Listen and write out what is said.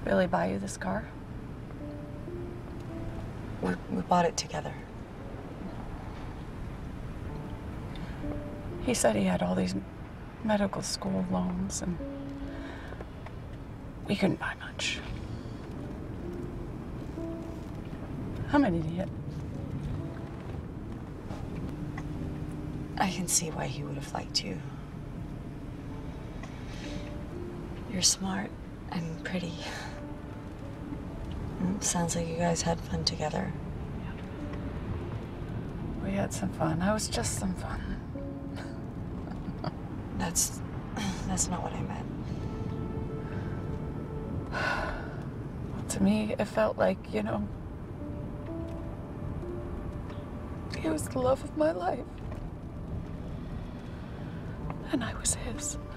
Billy buy you this car? We bought it together. He said he had all these medical school loans and we couldn't buy much. How many did he get? I can see why he would have liked you. You're smart and pretty. Sounds like you guys had fun together. We had some fun. I was just some fun. That's not what I meant. Well, to me, it felt like, you know, he was the love of my life. And I was his.